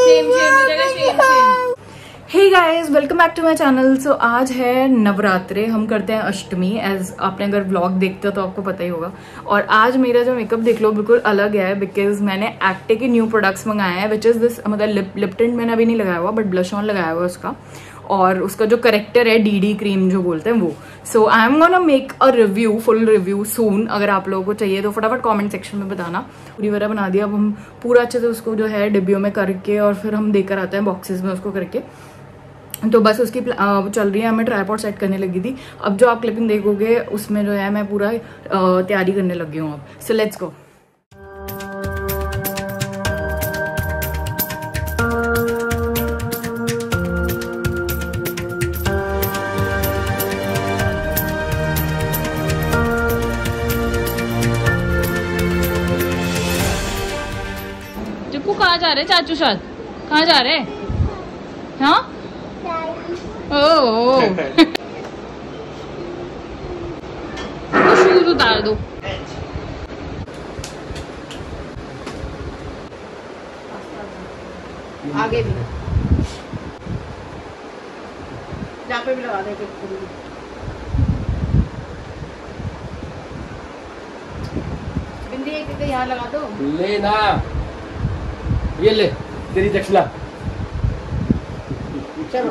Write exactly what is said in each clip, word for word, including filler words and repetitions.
Hey guys, welcome back to my channel. So आज है नवरात्रे, हम करते हैं अष्टमी। एज आपने अगर व्लॉग देखते हो तो आपको पता ही होगा। और आज मेरा जो मेकअप देख लो बिल्कुल अलग है, बिकॉज मैंने एक्टे के न्यू प्रोडक्ट्स मंगाए हैं, विच इज दिस, मतलब लिप लिप टिंट मैंने अभी नहीं लगाया हुआ, बट ब्लश ऑन लगाया हुआ उसका। और उसका जो करेक्टर है डीडी क्रीम जो बोलते हैं वो। So I am gonna make a review, full review soon. अगर आप लोगों को चाहिए तो फटाफट कमेंट सेक्शन में बताना। पूरी वगैरह बना दिया। अब हम पूरा अच्छे से उसको जो है डिब्बियों में करके और फिर हम देकर आते हैं बॉक्सेस में उसको करके। तो बस उसकी चल रही है, हमें ट्राइपॉड सेट करने लगी थी। अब जो आप क्लिपिंग देखोगे उसमें जो है मैं पूरा तैयारी करने लगी हूँ अब। So let's go. चिप्पू कहाँ जा रहे चाचू साथ? कहाँ जा रहे? हाँ ओह शूज उतार दो। आगे भी जहाँ पे भी लगा दे। बिंदी एक यहाँ लगा दो। ले ना, ये ले तेरी दक्षिणा। चलो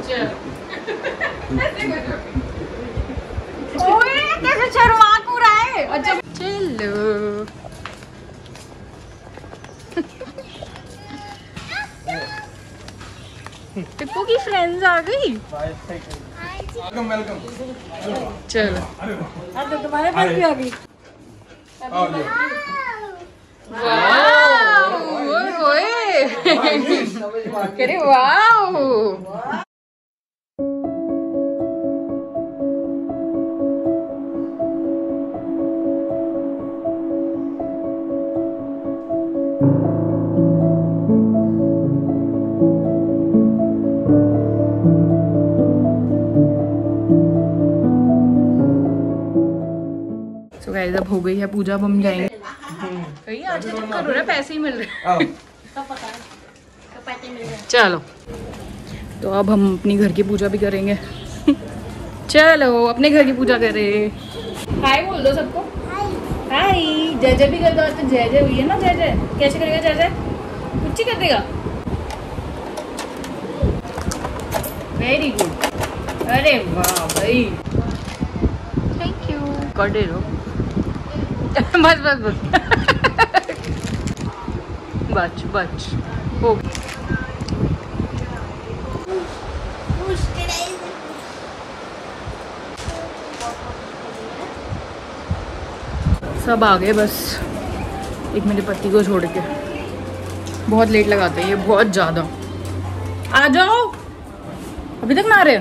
ओए कैसे शर्मा को रहा है। अच्छा चलो टिप्पू की फ्रेंड्स आ गई। Welcome welcome. चलो अब तो तुम्हारे पास भी आ गई। वाह ओए अरे वाह। सो गाइस अब हो गई है पूजा, अब हम जाएंगे। कहीं आज तो करो ना, पैसे ही मिल रहे। चलो तो अब हम अपनी घर की पूजा भी करेंगे। चलो अपने घर की पूजा करें। हाय बोल दो सबको। हाय। जय जय भी कर दो। तो जय जय हुई है ना। जय जय कैसे करेगा? जय जय कुछ ही कर देगा। Very good. अरे वाह भाई, थैंक यू। कर दे रहो। बस बस बस बच बच हो। सब आ गए बस एक मेरे पति को छोड़ के। बहुत लेट लगाते हैं ये, बहुत ज्यादा। आ जाओ, अभी तक ना आ रहे।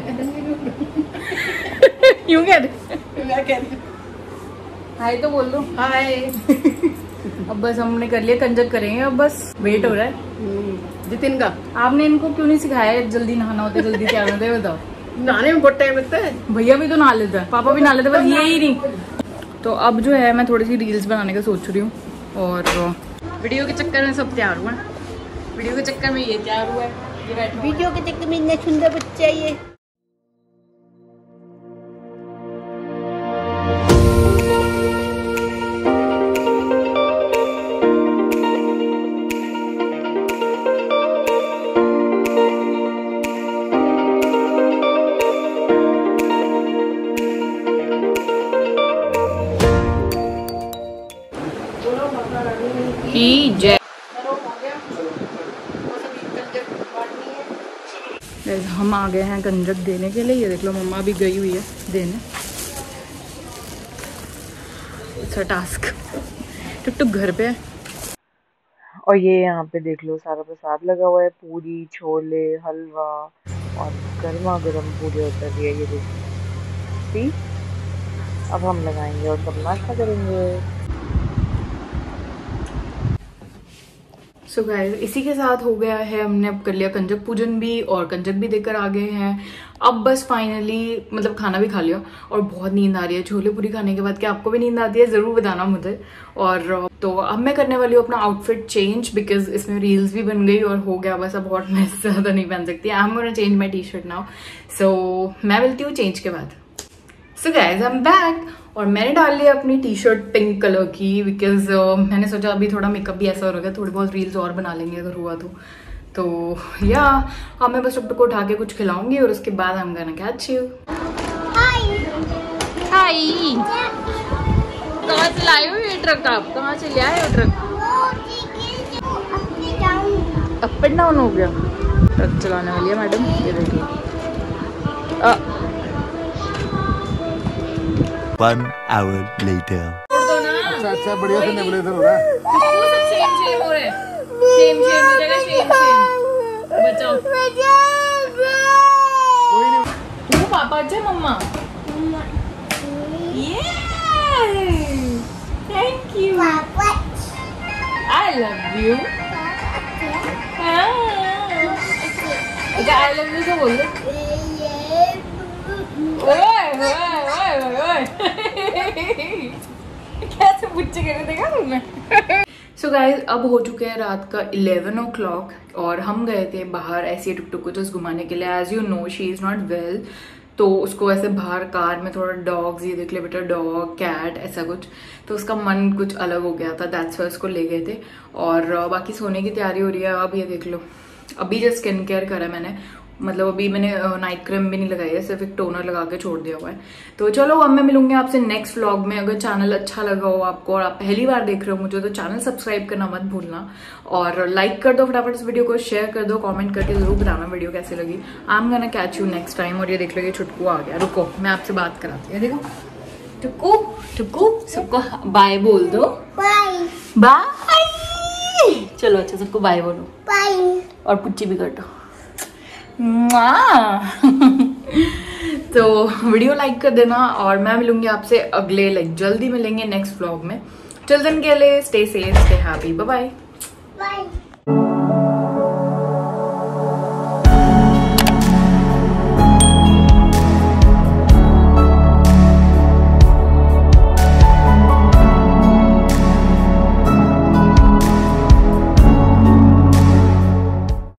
यूं कह रहे। मैं कह रही हूँ हाय तो बोल दो। हाय। अब बस हमने कर लिया, कंजक करेंगे अब, बस वेट हो रहा है। जितिन का आपने इनको क्यों नहीं सिखाया जल्दी नहाना होता है, जल्दी क्या होता है बताओ। नहाने में बहुत टाइम लगता है। भैया भी तो नहा लेता है, पापा भी नहा लेते, बस ये ही नहीं। तो अब जो है मैं थोड़ी सी रील्स बनाने का सोच रही हूँ। और वीडियो के चक्कर में सब तैयार हुआ है। वीडियो के चक्कर में ये तैयार हुआ है, ये बैठा हुआ है। वीडियो के चक्कर में इतना सुंदर बच्चा ये। की जय। हम आ गए हैं कंजक देने के लिए। ये देख लो मम्मा भी गई हुई है देने। It's a task. टुक घर पे है। और ये यहाँ पे देख लो सारा प्रसाद लगा हुआ है, पूरी, छोले, हलवा और गर्मा गर्म पूरी उतर रही है। ये देखो सी। अब हम लगाएंगे और सब नाश्ता करेंगे। सो so गाइस, इसी के साथ हो गया है, हमने अब कर लिया कंजक पूजन भी और कंजक भी देकर आ गए हैं। अब बस फाइनली मतलब खाना भी खा लिया और बहुत नींद आ रही है छोले पूरी खाने के बाद। क्या आपको भी नींद आती है? ज़रूर बताना मुझे। और तो अब मैं करने वाली हूँ अपना आउटफिट चेंज, बिकॉज इसमें रील्स भी बन गई और हो गया बस। अब और मैं इससे ज़्यादा नहीं पहन सकती। I am gonna change my T shirt now. So मैं मिलती हूँ चेंज के बाद। So guys I am back और मैंने डाल लिया अपनी टी शर्ट पिंक कलर की, बिकॉज uh, मैंने सोचा अभी थोड़ा मेकअप भी ऐसा हो रहा है, थोड़ी बहुत रील्स और बना लेंगे अगर हुआ तो। तो या अब मैं बस टुक को उठा के कुछ खिलाऊंगी और उसके बाद हम गाना कैच यू। हाय, कहाँ से लाए हो ये ट्रक? आप कहाँ से ले आए हो ट्रक? अप एंड डाउन हो गया। ट्रक चलाने वाली है मैडम, ये देखिए। One hour later. अच्छा अच्छा बढ़िया से नेबुलाइजर हो रहा है। सब सेम सेम हो रहे हैं, सेम सेम हो जाएगा, सेम सेम। बचाओ कोई नहीं। वो पापा अच्छा मम्मा। Thank you, I love you. I love you तो बोल दो। ओए ओए ओए ओए कैसे बुच्चे कर देगा तुम्हें। सो गाइज, अब हो चुके हैं रात का इलेवन ओ क्लॉक और हम गए थे बाहर ऐसे टुक टुक को जस्ट घुमाने के लिए। As you know she is not well, तो उसको ऐसे बाहर कार में थोड़ा डॉग्स, ये देख ले बेटा, डॉग कैट ऐसा कुछ, तो उसका मन कुछ अलग हो गया था। दैट्स वाई उसको ले गए थे। और बाकी सोने की तैयारी हो रही है। अब ये देख लो, अभी जस्ट स्किन केयर करा मैंने, मतलब अभी मैंने नाइट क्रीम भी नहीं लगाई है, सिर्फ एक टोनर लगा के छोड़ दिया हुआ है। तो चलो अब मैं मिलूंगी आपसे नेक्स्ट व्लॉग में। अगर चैनल अच्छा लगा हो आपको और आप पहली बार देख रहे हो मुझे, तो चैनल सब्सक्राइब करना मत भूलना और लाइक कर दो फटाफट इस वीडियो को, शेयर कर दो, कमेंट करके जरूर बताना वीडियो कैसी लगी। I am gonna catch you next time. और ये देख लो, ये छुटकू आ गया। रुको मैं आपसे बात कराती हूँ। देखो टुक्कू, टुक्कू सबको बाय बोल दो। Bye bye. चलो अच्छा सबको बाय बोलो। बाय। और पुच्ची भी कर दो। तो वीडियो लाइक कर देना और मैं मिलूंगी आपसे अगले लाइक जल्दी मिलेंगे नेक्स्ट व्लॉग में। टिल देन के लिए stay safe, stay happy, bye bye.